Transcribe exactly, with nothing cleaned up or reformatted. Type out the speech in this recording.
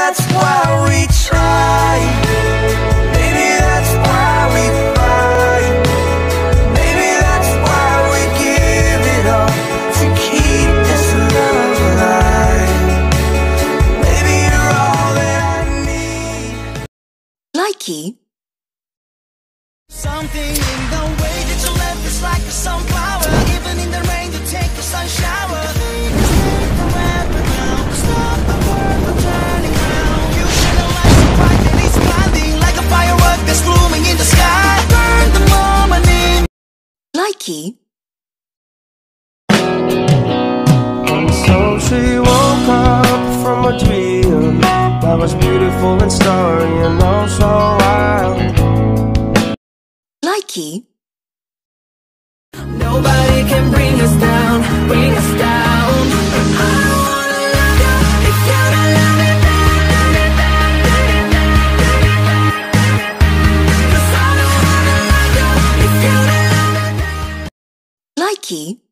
that's why we try. Maybe that's why we fight. Maybe that's why we give it all to keep this love alive. Maybe you're all that I need. Likey. Something in the way that you left is like a sunflower. Even in the rain you take a sun shower. Forever now, stop the world from turning round. You shine a light so bright that it's blinding, like a firework that's blooming in the sky. Burn the moment in. Likey. And so she woke up from a dream that was beautiful and starry and also wild. Likey. Nobody can bring us down, bring us down. I don't wanna love you if you don't love me back. 'Cause I don't wanna love you if you don't love me back. Likey.